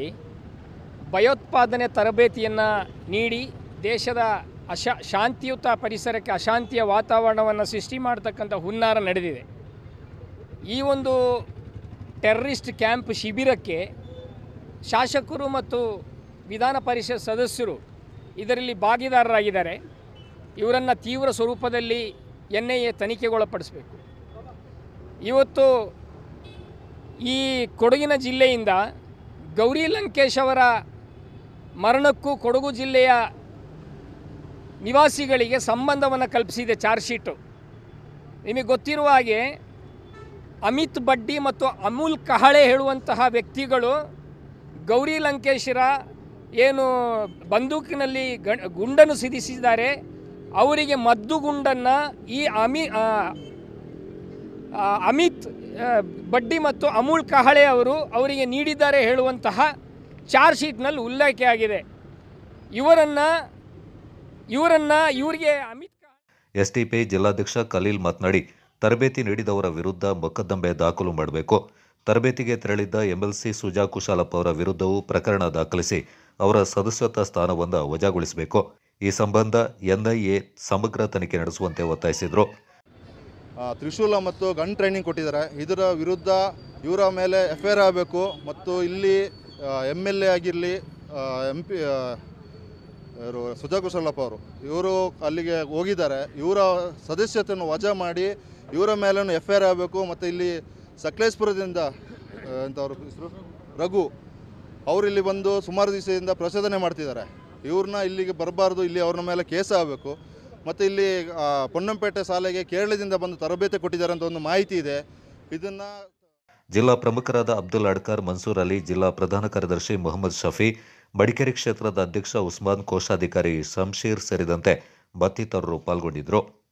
S: ಭಯೋತ್ಪಾದನೆ ತರಬೇತಿಯನ್ನು ನೀಡಿ ದೇಶದ ಶಾಂತಿಯುತ ಪರಿಸರಕ್ಕೆ ಅಶಾಂತಿಯ ವಾತಾವರಣವನ್ನು ಸೃಷ್ಟಿ ಮಾಡತಕ್ಕಂಥ ಹುನ್ನಾರ ನಡೆದಿದೆ. ಈ ಒಂದು ಟೆರರಿಸ್ಟ್ ಕ್ಯಾಂಪ್ ಶಿಬಿರಕ್ಕೆ ಶಾಸಕರು ಮತ್ತು ವಿಧಾನ ಪರಿಷತ್ ಸದಸ್ಯರು ಇದರಲ್ಲಿ ಭಾಗಿದಾರರಾಗಿದ್ದಾರೆ. ಇವರನ್ನು ತೀವ್ರ ಸ್ವರೂಪದಲ್ಲಿ NIA ತನಿಖೆಗೊಳಪಡಿಸಬೇಕು. ಇವತ್ತು ಈ ಕೊಡಗಿನ ಜಿಲ್ಲೆಯಿಂದ ಗೌರಿ ಲಂಕೇಶ್ ಅವರ ಮರಣಕ್ಕೂ ಕೊಡಗು ಜಿಲ್ಲೆಯ ನಿವಾಸಿಗಳಿಗೆ ಸಂಬಂಧವನ್ನು ಕಲ್ಪಿಸಿದೆ ಚಾರ್ಜ್ ಶೀಟು. ನಿಮಗೆ ಗೊತ್ತಿರುವ ಹಾಗೆ ಅಮಿತ್ ಬಡ್ಡಿ ಮತ್ತು ಅಮೂಲ್ ಕಹಳೆ ಹೇಳುವಂತಹ ವ್ಯಕ್ತಿಗಳು ಗೌರಿ ಲಂಕೇಶರ ಏನು ಬಂದೂಕಿನಲ್ಲಿ ಗುಂಡನ್ನು ಸಿಡಿಸಿದ್ದಾರೆ, ಅವರಿಗೆ ಮದ್ದು ಗುಂಡನ್ನು ಈ ಅಮಿತ್ ಬಡ್ಡಿ ಮತ್ತು ಅಮೂಲ್ ಕಹಳೆ ಅವರಿಗೆ ನೀಡಿದ್ದಾರೆ ಹೇಳುವಂತಹ ಚಾರ್ಜ್ ಶೀಟ್ನಲ್ಲಿ ಉಲ್ಲೇಖೆಯಾಗಿದೆ. ಇವರಿಗೆ
B: ಎಸ್ಟಿಪಿ ಜಿಲ್ಲಾಧ್ಯಕ್ಷ ಖಲೀಲ್ ಮಾತನಾಡಿ, ತರಬೇತಿ ನೀಡಿದವರ ವಿರುದ್ಧ ಮೊಕದ್ದಮೆ ದಾಖಲು ಮಾಡಬೇಕು. ತರಬೇತಿಗೆ ತೆರಳಿದ್ದ MLC ಸುಜಾ ಕುಶಾಲಪ್ಪ ಅವರ ವಿರುದ್ಧವೂ ಪ್ರಕರಣ ದಾಖಲಿಸಿ ಅವರ ಸದಸ್ಯತ್ವ ಸ್ಥಾನವನ್ನು ವಜಾಗೊಳಿಸಬೇಕು. ಈ ಸಂಬಂಧ NIA ಸಮಗ್ರ ತನಿಖೆ ನಡೆಸುವಂತೆ ಒತ್ತಾಯಿಸಿದರು.
T: ತ್ರಿಶೂಲ ಮತ್ತು ಗನ್ ಟ್ರೈನಿಂಗ್ ಕೊಟ್ಟಿದ್ದಾರೆ. ಇದರ ವಿರುದ್ಧ ಇವರ ಮೇಲೆ FIR ಆಗಬೇಕು ಮತ್ತು ಇಲ್ಲಿ MLA ಆಗಿರಲಿ MP ಸುಜಾ ಕುಶಾಲಪ್ಪ ಇವರು ಅಲ್ಲಿಗೆ ಹೋಗಿದ್ದಾರೆ. ಇವರ ಸದಸ್ಯತೆಯನ್ನು ವಜಾ ಮಾಡಿ ಇವರ ಮೇಲೂ FIR ಆಗಬೇಕು. ಮತ್ತು ಇಲ್ಲಿ ಸಕಲೇಶ್ಪುರದಿಂದ ಎಂಥವ್ರ ಹೆಸರು ರಘು ಅವರಿಲ್ಲಿ ಬಂದು ಸುಮಾರು ದಿವಸದಿಂದ ಪ್ರಚೋದನೆ ಮಾಡ್ತಿದ್ದಾರೆ. ಇವ್ರನ್ನ ಇಲ್ಲಿಗೆ ಬರಬಾರ್ದು, ಇಲ್ಲಿ ಅವ್ರ ಮೇಲೆ ಕೇಸ್ ಆಗಬೇಕು. ಮತ್ತು ಇಲ್ಲಿ ಪೊನ್ನಂಪೇಟೆ ಶಾಲೆಗೆ ಕೇರಳದಿಂದ ಬಂದು ತರಬೇತಿ ಕೊಟ್ಟಿದ್ದಾರೆ ಅಂತ ಒಂದು ಮಾಹಿತಿ ಇದೆ. ಇದನ್ನು
B: ಜಿಲ್ಲಾ ಪ್ರಮುಖರಾದ ಅಬ್ದುಲ್ ಅಡ್ಕಾರ್, ಮನ್ಸೂರ್ ಅಲಿ, ಜಿಲ್ಲಾ ಪ್ರಧಾನ ಕಾರ್ಯದರ್ಶಿ ಮೊಹಮ್ಮದ್ ಶಫಿ, ಮಡಿಕೇರಿ ಕ್ಷೇತ್ರದ ಅಧ್ಯಕ್ಷ ಉಸ್ಮಾನ್, ಕೋಶಾಧಿಕಾರಿ ಶಂಶೀರ್ ಸೇರಿದಂತೆ ಮತ್ತಿತರರು ಪಾಲ್ಗೊಂಡಿದ್ದರು.